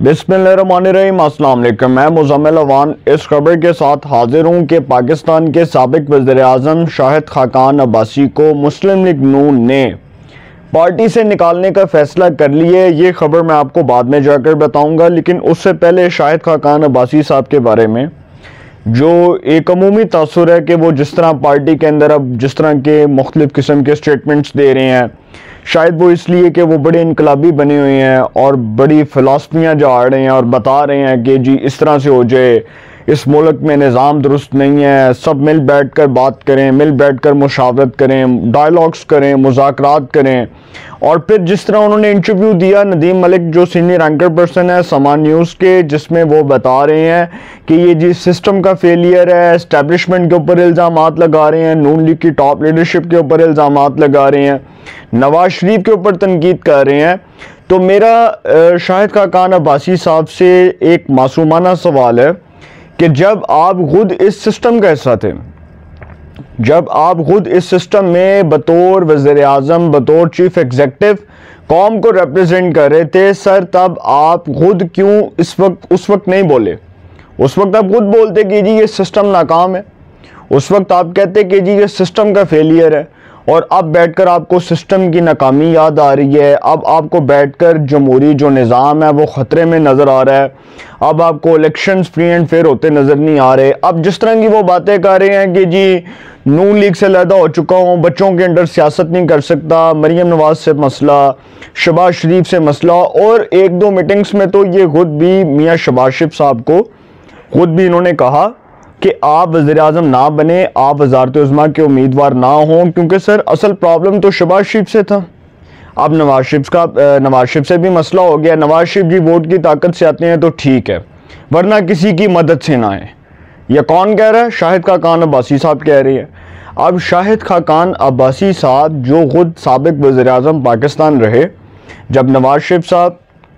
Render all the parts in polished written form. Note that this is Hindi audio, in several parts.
बिस्मिल्लाहिर्रहमानिर्रहीम। अस्सलाम वालेकुम। मैं मुज़म्मिल अवान इस खबर के साथ हाजिर हूँ कि पाकिस्तान के साबिक वज़ीर-ए-आज़म शाहिद खाकान अब्बासी को मुस्लिम लीग नून ने पार्टी से निकालने का फैसला कर लिया। ये खबर मैं आपको बाद में जाकर बताऊँगा, लेकिन उससे पहले शाहिद खाकान अब्बासी साहब के बारे में जो एक अमूमी तासुर है कि वो जिस तरह पार्टी के अंदर अब जिस तरह के मुख्तलिफ़ किस्म के स्टेटमेंट्स दे रहे हैं, शायद वो इसलिए कि वो बड़े इनकलाबी बने हुए हैं और बड़ी फ़िलासफियाँ झाड़ रहे हैं और बता रहे हैं कि जी इस तरह से हो जाए, इस मुल्क में निज़ाम दुरुस्त नहीं है, सब मिल बैठ कर बात करें, मिल बैठ कर मुशावरत करें, डायलॉग्स करें, मुज़ाकरात करें। और फिर जिस तरह उन्होंने इंटरव्यू दिया नदीम मलिक जो सीनियर एंकर पर्सन है समा न्यूज़ के, जिसमें वो बता रहे हैं कि ये जी सिस्टम का फेलियर है, इस्टेब्लिशमेंट के ऊपर इल्ज़ामात लगा रहे हैं, नून लीग की टॉप लीडरशिप के ऊपर इल्ज़ामात लगा रहे हैं, नवाज शरीफ के ऊपर तनकीद कर रहे हैं। तो मेरा शाहिद खाकान अब्बासी साहब से एक मासूमाना सवाल है कि जब आप खुद इस सिस्टम का हिस्सा थे, जब आप खुद इस सिस्टम में बतौर वज़ीर-ए-आज़म, बतौर चीफ एग्जीक्यूटिव कौम को रिप्रेजेंट कर रहे थे सर, तब आप खुद क्यों उस वक्त नहीं बोले? उस वक्त आप खुद बोलते कि जी ये सिस्टम नाकाम है, उस वक्त आप कहते कि जी ये सिस्टम का फेलियर है। और अब बैठकर आपको सिस्टम की नाकामी याद आ रही है, अब आपको बैठकर जमहूरी जो निज़ाम है वो ख़तरे में नज़र आ रहा है, अब आपको इलेक्शंस फ्री एंड फेयर होते नज़र नहीं आ रहे। अब जिस तरह की वो बातें कर रहे हैं कि जी नून लीग से अलहदा हो चुका हूँ, बच्चों के अंदर सियासत नहीं कर सकता, मरीम नवाज से मसला, शहबाज शरीफ से मसला, और एक दो मीटिंग्स में तो ये खुद भी मियाँ शहबाज शरीफ साहब को खुद भी इन्होंने कहा कि आप वज़ीर-ए-आज़म ना बने, आप वज़ारत-ए-उज़्मा के उम्मीदवार ना हों, क्योंकि सर असल प्रॉब्लम तो शहबाज शरीफ से था। अब नवाज शरीफ से भी मसला हो गया। नवाज शरीफ जी वोट की ताकत से आते हैं तो ठीक है, वरना किसी की मदद से ना आए। यह कौन कह रहा है? शाहिद खाकान अब्बासी साहब कह रही है। अब शाहिद खाकान अब्बासी साहब जो खुद साबिक वज़ीर-ए-आज़म पाकिस्तान रहे, जब नवाज शरीफ साहब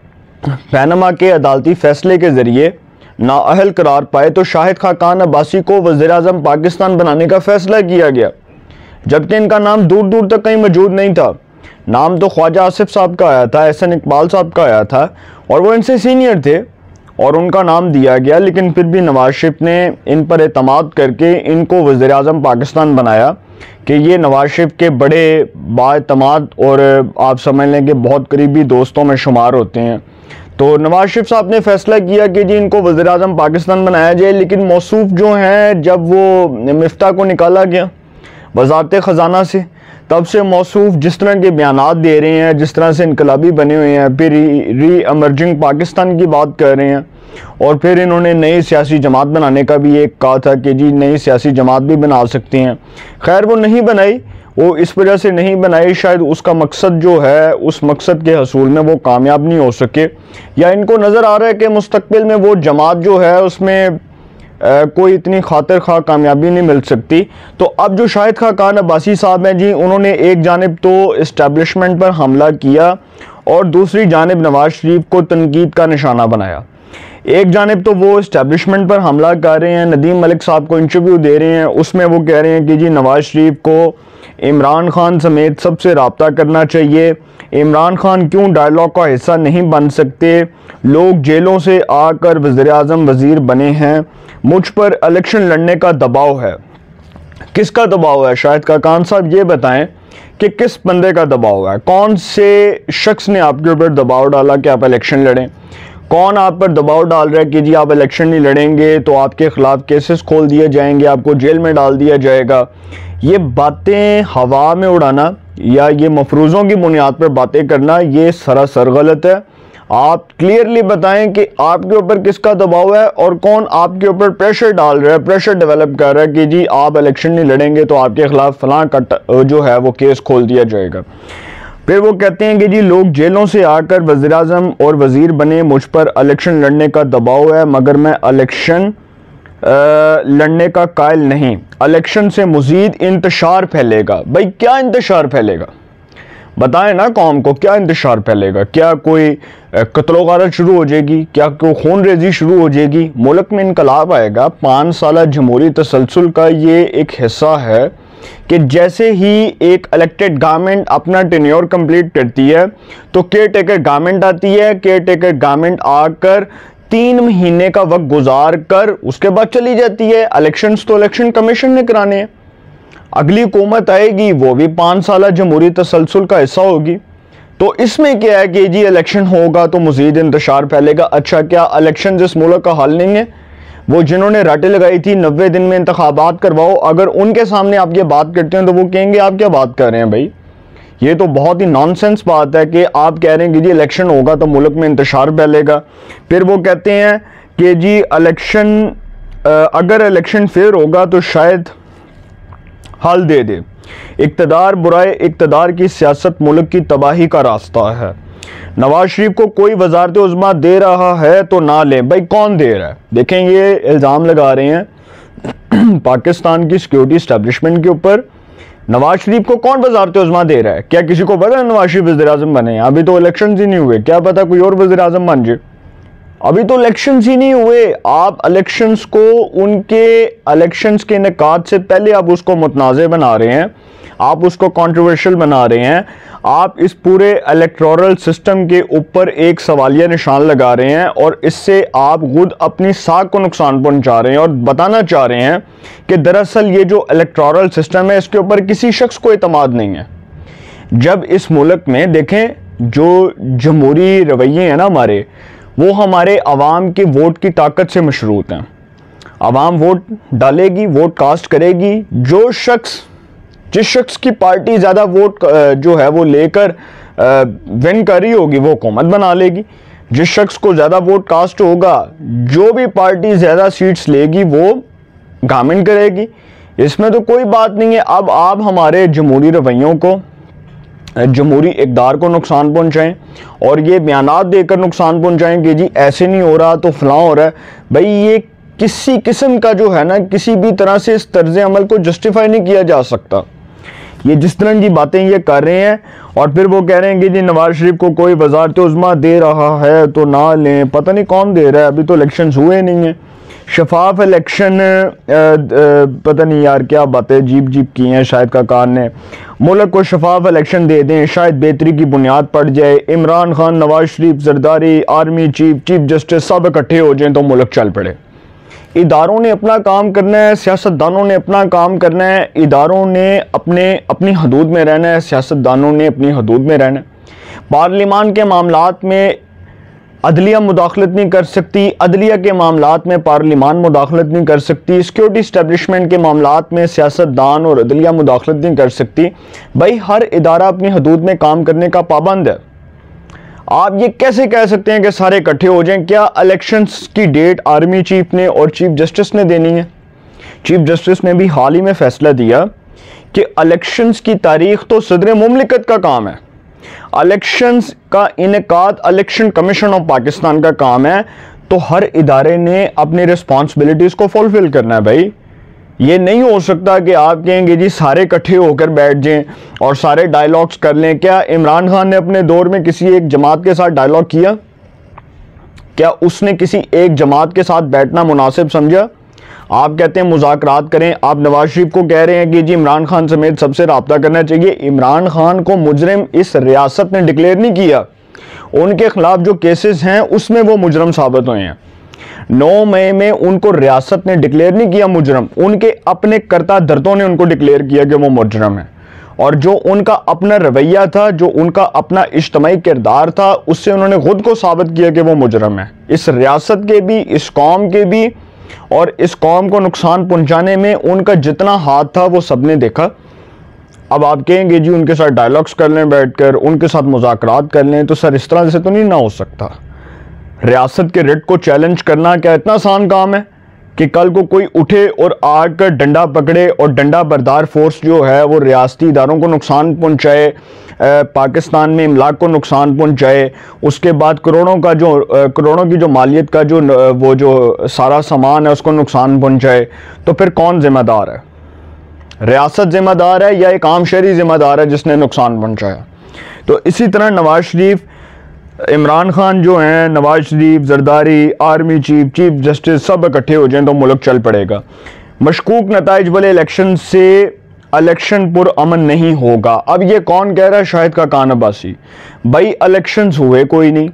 पैनमा के अदालती फैसले के ज़रिए नाअहल करार पाए तो शाहिद खाकान अब्बासी को वज़ीर-ए-आज़म पाकिस्तान बनाने का फ़ैसला किया गया, जबकि इनका नाम दूर दूर तक कहीं मौजूद नहीं था। नाम तो ख्वाजा आसिफ साहब का आया था, एहसन इकबाल साहब का आया था, और वो इनसे सीनियर थे और उनका नाम दिया गया। लेकिन फिर भी नवाज शरीफ ने इन पर एतमाद करके इनको वज़ीर-ए-आज़म पाकिस्तान बनाया कि ये नवाज शरीफ के बड़े बाएतमाद और आप समझ लें कि बहुत करीबी दोस्तों में शुमार होते हैं। तो नवाज शरीफ साहब ने फैसला किया कि जी इनको वज़ीर-ए-आज़म पाकिस्तान बनाया जाए। लेकिन मौसूफ जो हैं, जब वो मिफ्ता को निकाला गया वज़ारत ख़जाना से, तब से मौसूफ जिस तरह के बयानात दे रहे हैं, जिस तरह से इनकलाबी बने हुए हैं, फिर री एमर्जिंग पाकिस्तान की बात कर रहे हैं, और फिर इन्होंने नई सियासी जमात बनाने का भी एक कहा था कि जी नई सियासी जमात भी बना सकते हैं। खैर वो नहीं बनाई, वो इस वजह से नहीं बनाई, शायद उसका मकसद जो है उस मकसद के हसूल में वो कामयाब नहीं हो सके, या इनको नज़र आ रहा है कि मुस्तकबिल में वो जमात जो है उसमें कोई इतनी खातिर खा कामयाबी नहीं मिल सकती। तो अब जो शाहिद खाकान अब्बासी साहब हैं जी, उन्होंने एक जानिब तो इस्टेब्लिशमेंट पर हमला किया और दूसरी जानिब नवाज शरीफ को तनकीद का निशाना बनाया। एक जानिब तो वो इस्टेब्लिशमेंट पर हमला कर रहे हैं, नदीम मलिक साहब को इंटरव्यू दे रहे हैं, उसमें वो कह रहे हैं कि जी नवाज शरीफ को इमरान खान समेत सबसे रब्ता करना चाहिए, इमरान खान क्यों डायलॉग का हिस्सा नहीं बन सकते, लोग जेलों से आकर वज़ीर-ए-आज़म वज़ीर बने हैं, मुझ पर इलेक्शन लड़ने का दबाव है। किसका दबाव है शाहिद खाकान साहब, ये बताएं कि किस बंदे का दबाव है? कौन से शख्स ने आपके ऊपर दबाव डाला कि आप इलेक्शन लड़ें? कौन आप पर दबाव डाल रहा है कि जी आप इलेक्शन नहीं लड़ेंगे तो आपके खिलाफ केसेस खोल दिए जाएंगे, आपको जेल में डाल दिया जाएगा? ये बातें हवा में उड़ाना या ये मफरूज़ों की बुनियाद पर बातें करना, ये सरासर गलत है। आप क्लियरली बताएं कि आपके ऊपर किसका दबाव है और कौन आपके ऊपर प्रेशर डाल रहा है, प्रेशर डेवलप कर रहा है कि जी आप इलेक्शन नहीं लड़ेंगे तो आपके खिलाफ फलां का जो है वो केस खोल दिया जाएगा। फिर वो कहते हैं कि जी लोग जेलों से आकर वज़ीर-ए-आज़म और वज़ीर बने, मुझ पर इलेक्शन लड़ने का दबाव है, मगर मैं इलेक्शन लड़ने का कायल नहीं, इलेक्शन से मज़ीद इंतशार फैलेगा। भाई क्या इंतशार फैलेगा? बताएं ना कौम को, क्या इंतशार फैलेगा? क्या कोई कत्लो गारत शुरू हो जाएगी? क्या कोई खून रेजी शुरू हो जाएगी? मुल्क में इनकलाब आएगा? 5 साल जमहूरी तसलसल का ये एक हिस्सा है कि जैसे ही एक इलेक्टेड गवर्नमेंट अपना टेन्योर कंप्लीट करती है तो केयर टेकर गवर्नमेंट आती है। केयर टेकर गवर्नमेंट आकर 3 महीने का वक्त गुजार कर उसके बाद चली जाती है। इलेक्शंस तो इलेक्शन कमीशन ने कराने हैं। अगली हुकूमत आएगी वो भी 5 साल जमहूरी तसलसल का हिस्सा होगी। तो इसमें क्या है कि जी इलेक्शन होगा तो मज़ीद इंतशार फैलेगा। अच्छा, क्या इलेक्शन इस मुल्क का हल नहीं है? वो जिन्होंने राटें लगाई थी 90 दिन में इंतखाबात करवाओ, अगर उनके सामने आप ये बात करते हैं तो वो कहेंगे आप क्या बात कर रहे हैं भाई, ये तो बहुत ही नॉनसेंस बात है कि आप कह रहे हैं कि जी इलेक्शन होगा तो मुल्क में इंतशार फैलेगा। फिर वो कहते हैं कि जी इलेक्शन अगर इलेक्शन फेयर होगा तो शायद हल दे दे। इक़्तिदार बुराए इक़्तिदार की सियासत मुल्क की तबाही का रास्ता है। नवाज शरीफ को कोई वज़ारत उज़्मा दे रहा है तो ना लें। भाई कौन दे रहा है? देखें, ये इल्ज़ाम लगा रहे हैं पाकिस्तान की सिक्योरिटी इस्टेब्लिशमेंट के ऊपर। नवाज शरीफ को कौन वज़ारत उज़्मा दे रहा है? क्या किसी को पता है नवाज शरीफ वज़ीर-ए-आज़म बने? अभी तो इलेक्शन ही नहीं हुए, क्या पता कोई और वज़ीर-ए-आज़म बन जाए। अभी तो इलेक्शंस ही नहीं हुए। आप इलेक्शंस को उनके इलेक्शंस के इनेकाद से पहले आप उसको मुतनाज़े बना रहे हैं, आप उसको कंट्रोवर्शियल बना रहे हैं। आप इस पूरे इलेक्टोरल सिस्टम के ऊपर एक सवालिया निशान लगा रहे हैं और इससे आप खुद अपनी साख को नुकसान पहुंचा रहे हैं और बताना चाह रहे हैं कि दरअसल ये जो इलेक्टोरल सिस्टम है इसके ऊपर किसी शख्स को एतमाद नहीं है। जब इस मुल्क में देखें जो जमहूरी रवैये हैं ना हमारे, वो हमारे अवाम के वोट की ताकत से मशरूत हैं। अवाम वोट डालेगी, वोट कास्ट करेगी। जिस शख्स की पार्टी ज़्यादा वोट जो है वो लेकर विन कर रही होगी वो हुकूमत बना लेगी। जिस शख्स को ज़्यादा वोट कास्ट होगा, जो भी पार्टी ज़्यादा सीट्स लेगी वो गवर्नमेंट करेगी। इसमें तो कोई बात नहीं है। अब आप हमारे जमहूरी रवैयों को, जमहूरी इक़्तिदार को नुकसान पहुंचाएं और ये बयानात देकर नुकसान पहुंचाएं कि जी ऐसे नहीं हो रहा तो फलां हो रहा है। भाई ये किसी किस्म का जो है ना, किसी भी तरह से इस तर्ज अमल को जस्टिफाई नहीं किया जा सकता। ये जिस तरह की बातें ये कर रहे हैं और फिर वो कह रहे हैं कि जी नवाज शरीफ को कोई वज़ारत उज़्मा दे रहा है तो ना लें। पता नहीं कौन दे रहा है, अभी तो इलेक्शन हुए नहीं हैं। शफाफ इलेक्शन, पता नहीं यार क्या बातें अजीब अजीब की हैं शाहिद खाकान ने। मुल्क को शफाफ इलेक्शन दे दें, शायद बेहतरी की बुनियाद पड़ जाए। Imran Khan, Nawaz Sharif, Zardari, army chief, chief justice सब इकट्ठे हो जाएं तो मुल्क चल पड़े। इदारों ने अपना काम करना है, सियासतदानों ने अपना काम करना है। इदारों ने अपनी हदूद में रहना है, सियासतदानों ने अपनी हदूद में रहना है। पार्लिमान के मामलात में अदलिया मुदाखलत नहीं कर सकती, अदलिया के मामलात में पार्लिमान मुदाखलत नहीं कर सकती, सिक्योरिटी इस्टेब्लिशमेंट के मामलात में सियासतदान और अदलिया मुदाखलत नहीं कर सकती। भाई हर इदारा अपनी हदूद में काम करने का पाबंद है। आप ये कैसे कह सकते हैं कि सारे इकट्ठे हो जाएं? क्या इलेक्शंस की डेट आर्मी चीफ ने और चीफ जस्टिस ने देनी है? चीफ जस्टिस ने भी हाल ही में फैसला दिया कि इलेक्शंस की तारीख तो सदर मुमलिकत का काम है, इलेक्शंस का इनेकाद इलेक्शन कमीशन ऑफ पाकिस्तान का काम है। तो हर इदारे ने अपनी रिस्पॉन्सिबिलिटीज को फुलफिल करना है। भाई ये नहीं हो सकता कि आप कहेंगे जी सारे इकट्ठे होकर बैठ जाएं और सारे डायलॉग्स कर लें। क्या इमरान खान ने अपने दौर में किसी एक जमात के साथ डायलॉग किया? क्या उसने किसी एक जमात के साथ बैठना मुनासिब समझा? आप कहते हैं मुज़ाकरात करें, आप नवाज शरीफ को कह रहे हैं कि जी इमरान खान समेत सबसे रब्ता करना चाहिए। इमरान खान को मुजरिम इस रियासत ने डिक्लेयर नहीं किया, उनके खिलाफ जो केसेस हैं उसमें वो मुजरिम साबित हुए हैं। 9 मई में उनको रियासत ने डिक्लेयर नहीं किया मुजरिम, उनके अपने करता धर्तों ने उनको डिक्लेयर किया कि वो मुजरिम है। और जो उनका अपना रवैया था, जो उनका अपना इज्तमाई किरदार था, उससे उन्होंने खुद को साबित किया कि वो मुजरिम है। इस रियासत के भी, इस कौम के भी, और इस कौम को नुकसान पहुंचाने में उनका जितना हाथ था वो सबने देखा। अब आप कहेंगे जी उनके साथ डायलॉग्स कर लें, बैठकर उनके साथ मुज़ाकरात कर लें, तो सर इस तरह से तो नहीं ना हो सकता। रियासत के रेट को चैलेंज करना क्या इतना आसान काम है कि कल को कोई उठे और आकर डंडा पकड़े और डंडा बरदार फोर्स जो है वो रियासती इदारों को नुकसान पहुंचाए, पाकिस्तान में इमलाक को नुकसान पहुंचाए, उसके बाद करोड़ों की जो मालियत का जो सारा सामान है उसको नुकसान पहुंचाए, तो फिर कौन जिम्मेदार है? रियासत जिम्मेदार है या एक आम शहरी जिम्मेदार है जिसने नुकसान पहुंचाया? तो इसी तरह नवाज शरीफ, इमरान खान जो हैं, Nawaz Sharif, Zardari, army chief, chief justice सब इकट्ठे हो जाएं तो मुल्क चल पड़ेगा। मशकूक नताइज वाले इलेक्शन से इलेक्शन पुरअमन नहीं होगा। अब ये कौन कह रहा है? शाहिद खाकान अब्बासी। भाई इलेक्शंस हुए कोई नहीं,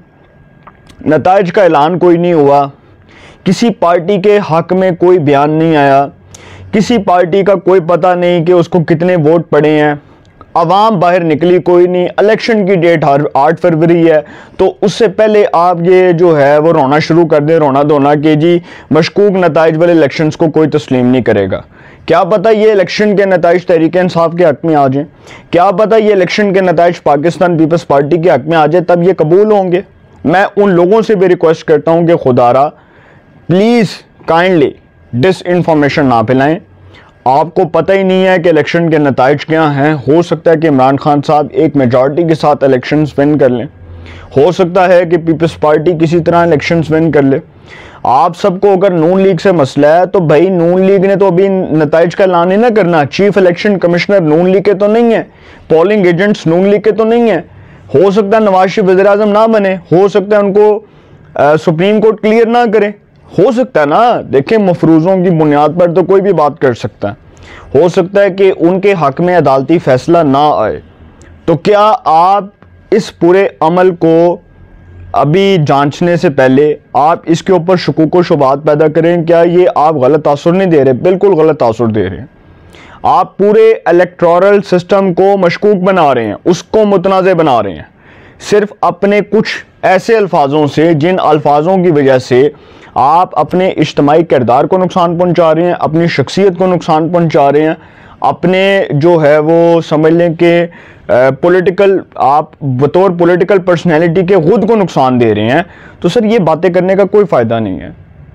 नताइज का ऐलान कोई नहीं हुआ, किसी पार्टी के हक में कोई बयान नहीं आया, किसी पार्टी का कोई पता नहीं कि उसको कितने वोट पड़े हैं, अवाम बाहर निकली कोई नहीं। इलेक्शन की डेट 8 फरवरी है, तो उससे पहले आप ये जो है वो रोना शुरू कर दें, रोना धोना कि जी मशकूक नताइज वाले इलेक्शंस को कोई तस्लीम नहीं करेगा। क्या पता ये इलेक्शन के नताइज तहरीक इंसाफ के हक में आ जाए, क्या पता ये इलेक्शन के नताइज पाकिस्तान पीपल्स पार्टी के हक में आ जाए, तब ये कबूल होंगे। मैं उन लोगों से भी रिक्वेस्ट करता हूँ कि खुदारा प्लीज़ काइंडली डिस इन्फॉर्मेशन ना फैलाएं। आपको पता ही नहीं है कि इलेक्शन के नताइज क्या हैं। हो सकता है कि इमरान खान साहब एक मेजॉरिटी के साथ इलेक्शंस विन कर लें, हो सकता है कि पीपल्स पार्टी किसी तरह इलेक्शंस विन कर ले। आप सबको अगर नून लीग से मसला है तो भाई नून लीग ने तो अभी नताइज का ऐलान ही ना करना। Chief election commissioner Noon league के तो नहीं है, पोलिंग एजेंट्स नून लीग के तो नहीं है। हो सकता है नवाज शरीफ वज़ीर आज़म ना बने, हो सकता है उनको सुप्रीम कोर्ट क्लियर ना करे, हो सकता है ना। देखें, मफरूज़ों की बुनियाद पर तो कोई भी बात कर सकता है। हो सकता है कि उनके हक में अदालती फैसला ना आए। तो क्या आप इस पूरे अमल को अभी जांचने से पहले आप इसके ऊपर शुकूक व शुबात पैदा करें? क्या ये आप गलत तासुर नहीं दे रहे? बिल्कुल गलत तासुर दे रहे हैं। आप पूरे इलेक्टोरल सिस्टम को मशकूक बना रहे हैं, उसको मुतनाज़ बना रहे हैं, सिर्फ अपने कुछ ऐसे अल्फाजों से जिन अल्फाजों की वजह से आप अपने इज्तिमाई किरदार को नुकसान पहुंचा रहे हैं, अपनी शख्सियत को नुकसान पहुंचा रहे हैं, अपने जो है वो समझ लें कि पॉलिटिकल आप बतौर पॉलिटिकल पर्सनैलिटी के खुद को नुकसान दे रहे हैं। तो सर ये बातें करने का कोई फ़ायदा नहीं है।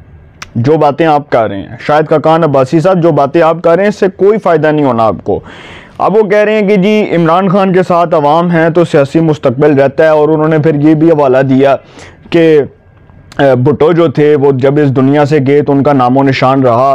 जो बातें आप कर रहे हैं शाहिद खाकान अब्बासी साहब, जो बातें आप कर रहे हैं इससे कोई फ़ायदा नहीं होना आपको। अब वो कह रहे हैं कि जी इमरान खान के साथ अवाम है तो सियासी मुस्तकबिल रहता है, और उन्होंने फिर ये भी हवाला दिया कि भुट्टो जो थे वो जब इस दुनिया से गए तो उनका नामो निशान रहा,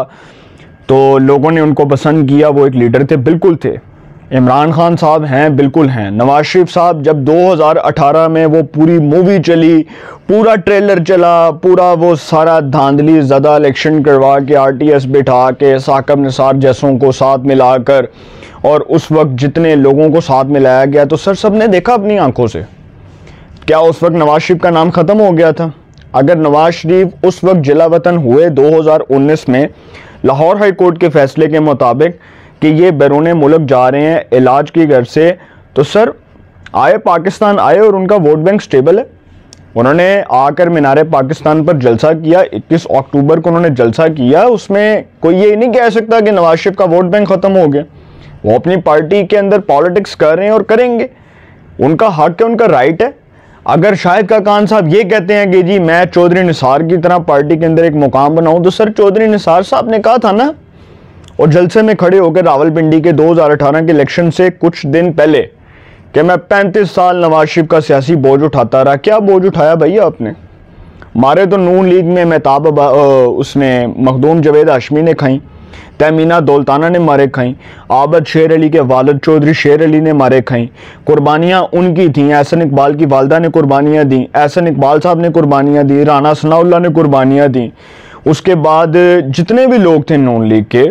तो लोगों ने उनको पसंद किया, वो एक लीडर थे। बिल्कुल थे। इमरान खान साहब हैं, बिल्कुल हैं। नवाज शरीफ साहब जब 2018 में वो पूरी मूवी चली, पूरा ट्रेलर चला, पूरा वो सारा धांधली ज़्यादा इलेक्शन करवा के RTS बिठा के साकिब निसार जैसों को साथ मिलाकर, और उस वक्त जितने लोगों को साथ मिलाया गया, तो सर सब ने देखा अपनी आंखों से। क्या उस वक्त नवाज शरीफ का नाम ख़त्म हो गया था? अगर नवाज शरीफ उस वक्त जिला वतन हुए 2019 में लाहौर हाई कोर्ट के फैसले के मुताबिक कि ये बैरून मुल्क जा रहे हैं इलाज की घर से, तो सर आए, पाकिस्तान आए और उनका वोट बैंक स्टेबल है। उन्होंने आकर मीनारे पाकिस्तान पर जलसा किया, 21 अक्टूबर को उन्होंने जलसा किया। उसमें कोई ये नहीं कह सकता कि नवाज शरीफ का वोट बैंक ख़त्म हो गया। वो अपनी पार्टी के अंदर पॉलिटिक्स कर रहे हैं और करेंगे, उनका हक है, उनका राइट है। अगर शाहिद खाकान साहब ये कहते हैं कि जी मैं चौधरी निसार की तरह पार्टी के अंदर एक मुकाम बनाऊं, तो सर चौधरी निसार साहब ने कहा था ना, और जलसे में खड़े होकर रावलपिंडी के 2018 के इलेक्शन से कुछ दिन पहले, कि मैं 35 साल नवाज शरीफ का सियासी बोझ उठाता रहा। क्या बोझ उठाया भैया आपने? मारे तो नून लीग में मेहताब उसने मखदूम जवेद हाशमी ने खाई, तहमीना दौलताना ने मारे खाई, आबद शेर अली के वालिद चौधरी शेर अली ने मारे खाई। कुर्बानियाँ उनकी थीं। एहसन इकबाल की वालदा ने कुर्बानियाँ दी, एहसन इकबाल साहब ने कुर्बानियाँ दी, राना सनाउल्लाह ने कुर्बानियाँ दी। उसके बाद जितने भी लोग थे नून लीग के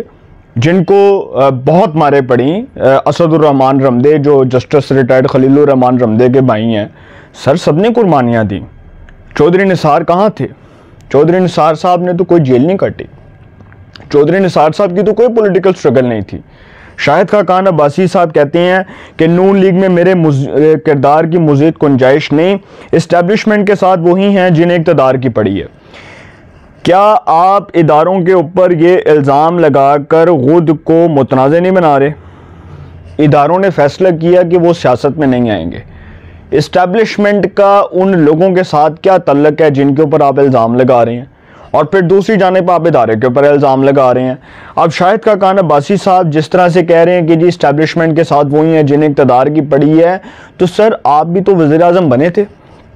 जिनको बहुत मारे पड़ी, असदुर्रहमान रमदे जो जस्टिस रिटायर्ड खलीलुर रहमान रमदे के भाई हैं, सर सब ने कुर्बानियाँ दी। चौधरी निसार कहाँ थे? चौधरी निसार साहब ने तो कोई जेल नहीं काटी। चौधरी निसार साहब की तो कोई पॉलिटिकल स्ट्रगल नहीं थी। शाहिद खाकान अब्बासी साहब कहते हैं कि नून लीग में मेरे किरदार की मज़ीद गुंजाइश नहीं, इस्टेब्लिशमेंट के साथ वही हैं जिन्हें इक़्तिदार की पड़ी है। क्या आप इदारों के ऊपर ये इल्ज़ाम लगाकर खुद को मुतनाज़ नहीं बना रहे? इदारों ने फैसला किया कि वो सियासत में नहीं आएंगे। इस्टेब्लिशमेंट का उन लोगों के साथ क्या तल्लक है जिनके ऊपर आप इल्ज़ाम लगा रहे हैं, और फिर दूसरी जानिब आप इदारे के ऊपर इल्ज़ाम लगा रहे हैं। अब शाहिद खाकान अब्बासी साहब जिस तरह से कह रहे हैं कि जी इस्टेब्लिशमेंट के साथ वही हैं जिन्हें इक़्तिदार की पड़ी है, तो सर आप भी तो वज़ीर आज़म बने थे।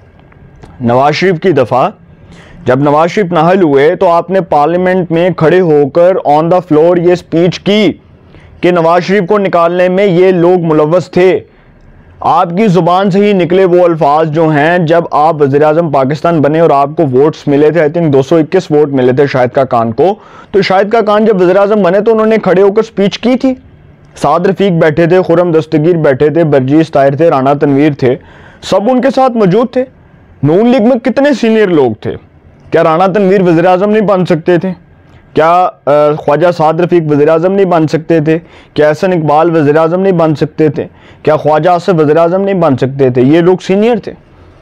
नवाज शरीफ की दफ़ा जब नवाज शरीफ नाहल हुए तो आपने पार्लियामेंट में खड़े होकर ऑन द फ्लोर ये स्पीच की कि नवाज शरीफ को निकालने में ये लोग मुलव्वस थे। आपकी ज़ुबान से ही निकले वो अल्फाज जो हैं जब आप वज़ीर आज़म पाकिस्तान बने और आपको वोट्स मिले थे, आई थिंक 221 वोट मिले थे शाहिद खाकान को। तो शाहिद खाकान जब वज़ीर आज़म बने तो उन्होंने खड़े होकर स्पीच की थी, साद रफीक बैठे थे, खुरम दस्तगीर बैठे थे, बरजीस ताहिर थे, राना तनवीर थे, सब उनके साथ मौजूद थे। नून लीग में कितने सीनियर लोग थे। क्या राना तनवीर वज़ीर आज़म नहीं बन सकते थे? क्या ख्वाजा साद रफीक वज़ीर आज़म नहीं बन सकते थे? क्या एहसन इकबाल वज़ीर आज़म नहीं बन सकते थे? क्या ख्वाजा आसिफ वज़ीर आज़म नहीं बन सकते थे? ये लोग सीनियर थे।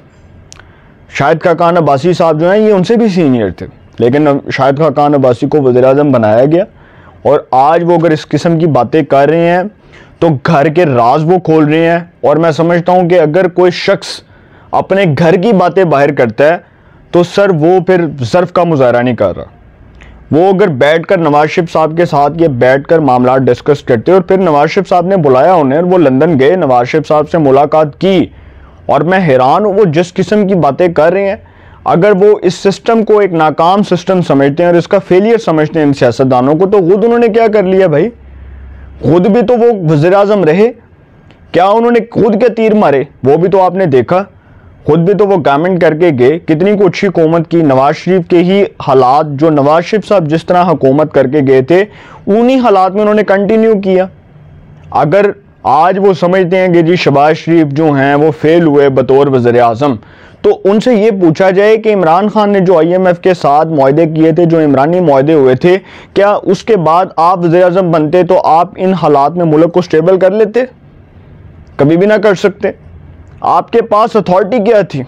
शाहिद खाकान अब्बासी साहब जो हैं ये उनसे भी सीनियर थे, लेकिन शाहिद खाकान अब्बासी को वज़ीर आज़म बनाया गया। और आज वो अगर इस किस्म की बातें कर रहे हैं तो घर के राज वो खोल रहे हैं। और मैं समझता हूँ कि अगर कोई शख्स अपने घर की बातें बाहर करता है तो सर वो फिर ज़र्फ का मुजाहरा नहीं कर रहा। वो अगर बैठकर नवाज शरीफ साहब के साथ ये बैठकर मामला डिस्कस करते, और फिर नवाज शरीफ साहब ने बुलाया उन्हें और वो लंदन गए, नवाज शरीफ साहब से मुलाकात की, और मैं हैरान हूँ वो जिस किस्म की बातें कर रहे हैं। अगर वो इस सिस्टम को एक नाकाम सिस्टम समझते हैं और इसका फेलियर समझते हैं इन सियासतदानों को, तो खुद उन्होंने क्या कर लिया भाई? खुद भी तो वो वज़ीर आज़म रहे, क्या उन्होंने खुद के तीर मारे? वो भी तो आपने देखा। खुद भी तो वो गवर्नमेंट करके गए, कितनी को अच्छी हुकूमत की। नवाज शरीफ के ही हालात, जो नवाज शरीफ साहब जिस तरह हुकूमत करके गए थे, उन्हीं हालात में उन्होंने कंटिन्यू किया। अगर आज वो समझते हैं कि जी शहबाज शरीफ जो हैं वो फेल हुए बतौर वज़ीर आज़म, तो उनसे ये पूछा जाए कि इमरान खान ने जो IMF के साथ मुआहदे किए थे, जो इमरानी मुआहदे हुए थे, क्या उसके बाद आप वज़ीर आज़म बनते तो आप इन हालात में मुल्क को स्टेबल कर लेते? कभी भी ना कर सकते। आपके पास अथॉरिटी क्या थी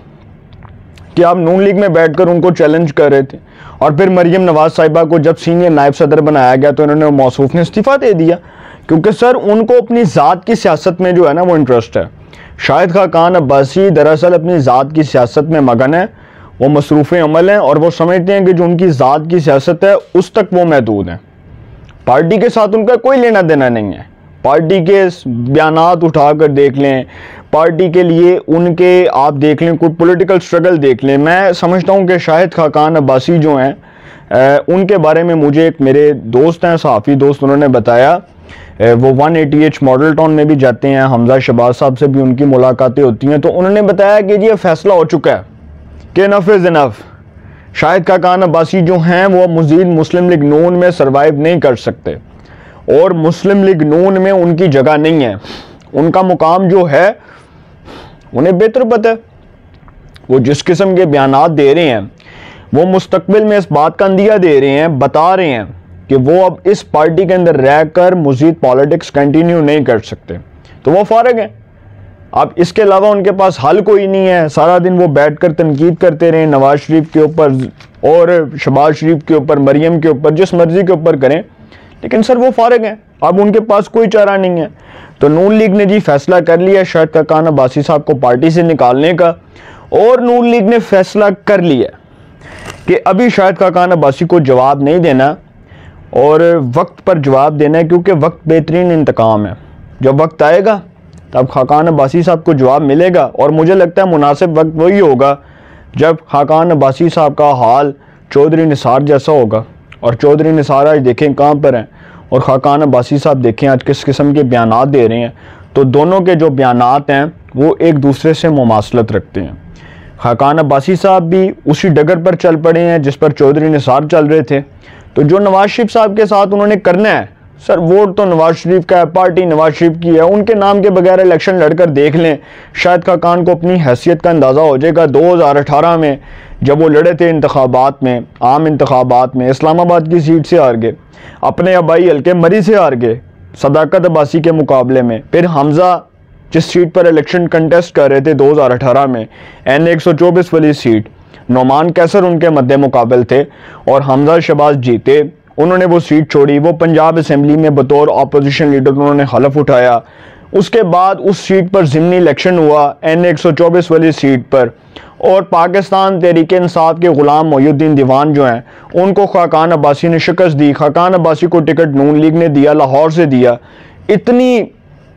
कि आप नून लीग में बैठकर उनको चैलेंज कर रहे थे? और फिर मरियम नवाज साहिबा को जब सीनियर नायब सदर बनाया गया तो इन्होंने मौसूफ ने इस्तीफ़ा दे दिया, क्योंकि सर उनको अपनी ज़ात की सियासत में जो है ना वो इंटरेस्ट है। शाहिद खाकान अब्बासी दरअसल अपनी ज़ात की सियासत में मगन है, वो मसरूफ़ अमल हैं और वो समझते हैं कि जो उनकी ज़ात की सियासत है उस तक वो महदूद हैं। पार्टी के साथ उनका कोई लेना देना नहीं है। पार्टी के बयानात उठा कर देख लें, पार्टी के लिए उनके आप देख लें, कोई पॉलिटिकल स्ट्रगल देख लें। मैं समझता हूँ कि शाहिद खाकान अब्बासी जो हैं उनके बारे में मुझे एक मेरे दोस्त हैं, सहाफ़ी दोस्त, उन्होंने बताया वो 180H मॉडल टाउन में भी जाते हैं, हमजा शहबाज साहब से भी उनकी मुलाकातें होती हैं, तो उन्होंने बताया कि जी ये फैसला हो चुका है कि enough is enough. Shahid Khaqan Abbasi जो हैं वो मज़ीद मुस्लिम लीग नून में सर्वाइव नहीं कर सकते और मुस्लिम लीग नून में उनकी जगह नहीं है। उनका मुकाम जो है उन्हें बेहतर पता है। वो जिस किस्म के बयानात दे रहे हैं वो मुस्तकबिल में इस बात का अंदिया दे रहे हैं, बता रहे हैं कि वो अब इस पार्टी के अंदर रहकर मज़ीद पॉलिटिक्स कंटिन्यू नहीं कर सकते, तो वो फारग हैं। अब इसके अलावा उनके पास हल कोई नहीं है। सारा दिन वो बैठकर तनकीद करते रहे नवाज शरीफ के ऊपर और शहबाज शरीफ के ऊपर, मरियम के ऊपर, जिस मर्जी के ऊपर करें, लेकिन सर वो फारग हैं। अब उनके पास कोई चारा नहीं है। तो नून लीग ने जी फैसला कर लिया शाहिद खाकान अब्बासी साहब को पार्टी से निकालने का, और नून लीग ने फैसला कर लिया कि अभी शाहिद खाकान अब्बासी को जवाब नहीं देना और वक्त पर जवाब देना है, क्योंकि वक्त बेहतरीन इंतकाम है। जब वक्त आएगा तब खाकान अब्बासी साहब को जवाब मिलेगा, और मुझे लगता है मुनासिब वक्त वही होगा जब खाकान अब्बासी साहब का हाल चौधरी निसार जैसा होगा। और चौधरी निसार आज देखें कहाँ पर हैं और खाकान अब्बासी साहब देखें आज किस किस्म के बयानात दे रहे हैं। तो दोनों के जो बयानात हैं वो एक दूसरे से मुमासलत रखते हैं। खाकान अब्बासी साहब भी उसी डगर पर चल पड़े हैं जिस पर चौधरी निसार चल रहे थे। तो जो नवाज शरीफ साहब के साथ उन्होंने करना है, सर वोट तो नवाज शरीफ का है, पार्टी नवाज शरीफ की है, उनके नाम के बगैर इलेक्शन लड़कर देख लें। शाहिद खाकान को अपनी हैसियत का अंदाज़ा हो जाएगा। 2018 में जब वो लड़े थे इंतखाबात में, आम इंतखाबात में, इस्लामाबाद की सीट से हार गए, अपने आबाई हल्के मरी से हार गए सदाकत अब्बासी के मुकाबले में। फिर हमजा जिस सीट पर इलेक्शन कंटेस्ट कर रहे थे 2018 में, N 124 वाली सीट, नोमान कैसर उनके मद्दे मुकाबल थे और हमजा शहबाज जीते। उन्होंने वो सीट छोड़ी, वो पंजाब असेंबली में बतौर अपोजिशन लीडर उन्होंने हलफ उठाया। उसके बाद उस सीट पर ज़िमनी इलेक्शन हुआ N 124 वाली सीट पर, और पाकिस्तान तहरीक इंसाफ के ग़ुलाम मोहिउद्दीन दीवान जो हैं उनको खाकान अब्बासी ने शिकस्त दी। खाकान अब्बासी को टिकट नून लीग ने दिया, लाहौर से दिया। इतनी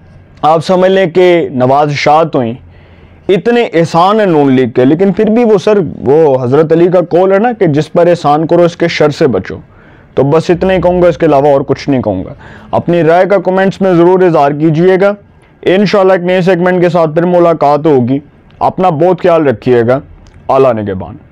आप समझ लें कि नवाज़शात हुई, इतने एहसान है नून लीग के, लेकिन फिर भी वो सर वो हज़रत अली का कौल है ना कि जिस पर एहसान करो इसके शर से बचो। तो बस इतना ही कहूँगा, इसके अलावा और कुछ नहीं कहूँगा। अपनी राय का कमेंट्स में ज़रूर इज़हार कीजिएगा। इंशाल्लाह एक नए सेगमेंट के साथ फिर मुलाकात होगी। अपना बहुत ख्याल रखिएगा। आला निगहबान।